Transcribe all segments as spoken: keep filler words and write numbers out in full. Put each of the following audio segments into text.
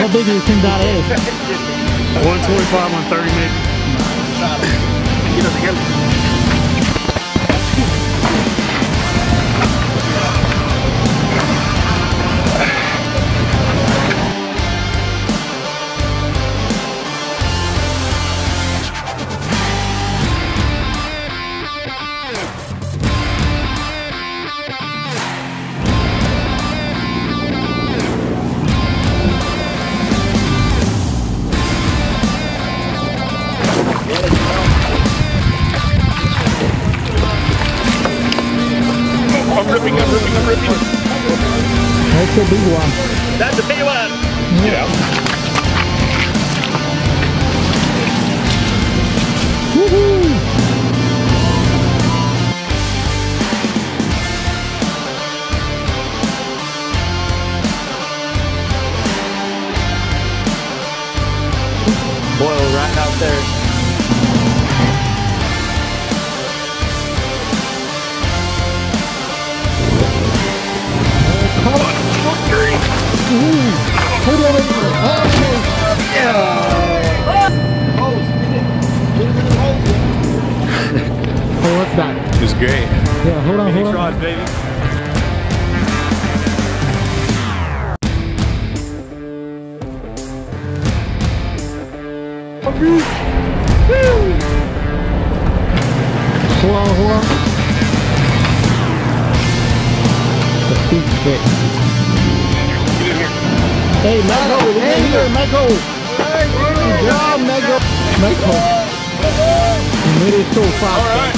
how big do you think that is? one twenty-five, one thirty maybe. I'm ripping, I'm ripping, I'm ripping. That's a big one. That's a big one. Yeah. Woohoo! Boil right out there. Hold on, okay. Yeah. Oh, what's that? It was great. Yeah, hold on, Phenix hold on. Rods, baby. Hold on, hold on. The big fish. Hey, Mego, hey here, Mego. Good job, Mego. Mego. You made it so fast. All right.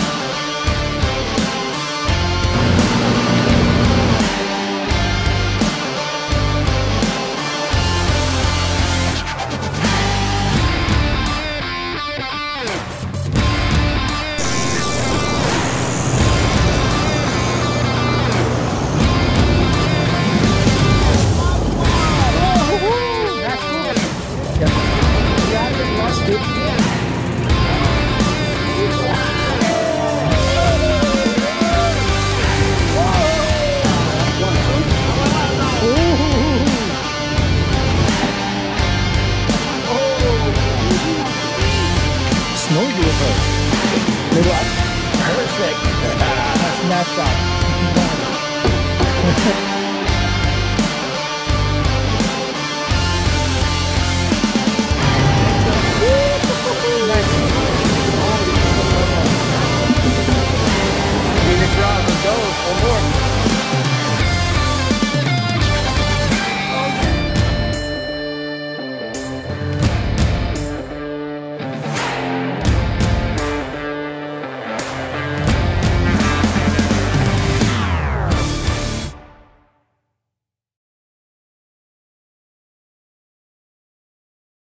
Snowed with her. Perfect. That's mashed out.